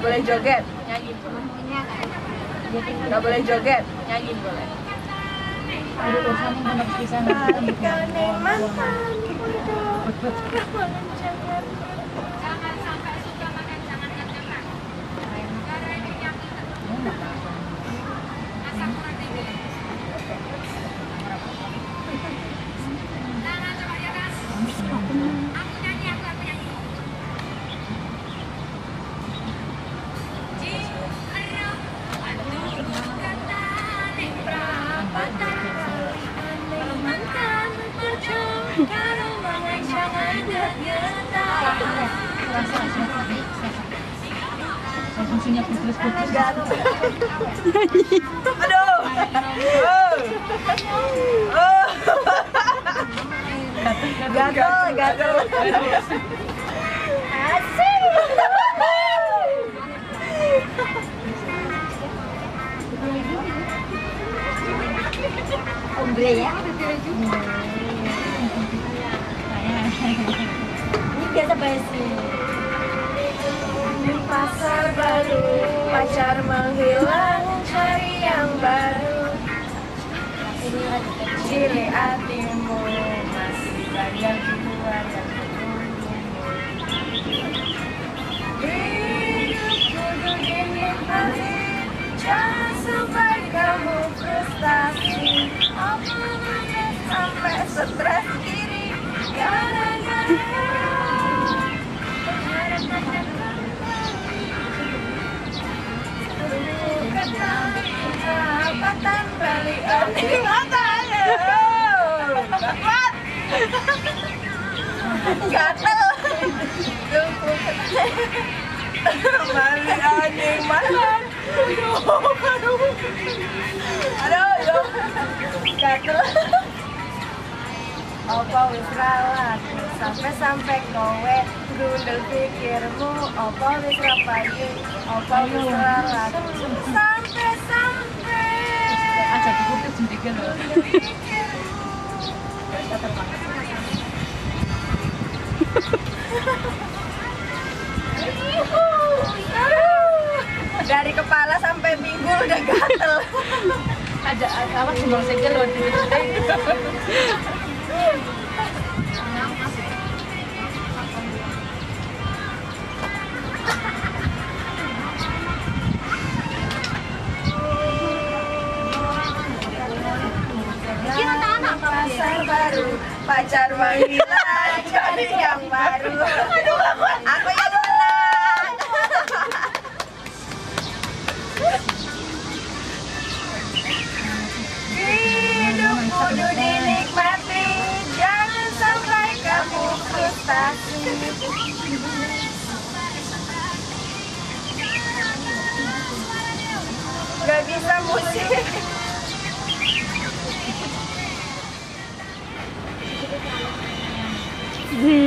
boleh joget. Nyanyi. Nggak boleh joget. Nyanyi boleh. Ada urusan yang benar di sana. Jangan sampai suka makan, jangan kencang. Gara ini yang rasa kurang tinggi. Jangan coba ya kan. Aku nyanyi. Fungsinya putus-putus. Aduh. Gatel. Asik. Ombre ya. Ini biasa basi. Di pasar baru, pacar menghilang, cari yang baru. Ciri hatimu masih banyak jiwa yang menunggumu. Hidup kudu dinikmati, jangan sampai kamu frustasi. Apalagi sampai stres diri gara-gara Perapatan balian di matanya. Kuat. Gatel. Balian di malan. Aduh. Gatel. Apa wis ralatku sampai kowe gundel pikirmu. Apa wis rapayu, apa wis ralatku sampai Aja dikutuk jendiknya loh. dari kepala sampai pinggul udah gatel. Ada apa simbol segel loh di pasar baru, pacar menghilang, cari yang baru. Aduh, aku yang menang. Hidup kudu dinikmati, jangan sampai kamu frustasi. Gak bisa musik. Di